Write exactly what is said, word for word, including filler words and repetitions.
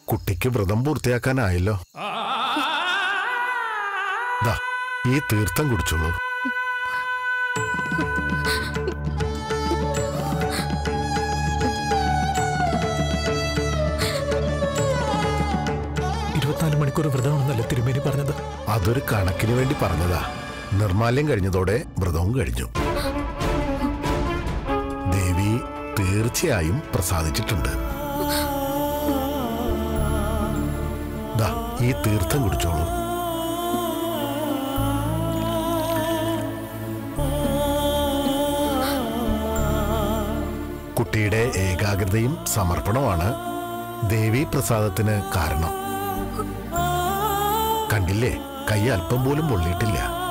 കുട്ടിക്ക് വ്രതം പൂർത്തിയാക്കാനായല്ലോ. ദാ ഈ തീർത്ഥം കുടിച്ചോളൂ. ഇരുപത്തിനാല് മണിക്കൂർ വ്രതമാണെന്നല്ലേ തിരുമേനി പറഞ്ഞത്? അതൊരു കണക്കിന് വേണ്ടി പറഞ്ഞതാ. നിർമാല്യം കഴിഞ്ഞതോടെ വ്രതവും കഴിഞ്ഞു. ദേവി തീർച്ചയായും പ്രസാദിച്ചിട്ടുണ്ട്. ദാ ഈ തീർത്ഥം കുടിച്ചോളൂ. കുട്ടിയുടെ ഏകാഗ്രതയും സമർപ്പണമാണ് ദേവി പ്രസാദത്തിന് കാരണം. കണ്ടില്ലേ, കൈ അല്പം പോലും പൊള്ളിയിട്ടില്ല.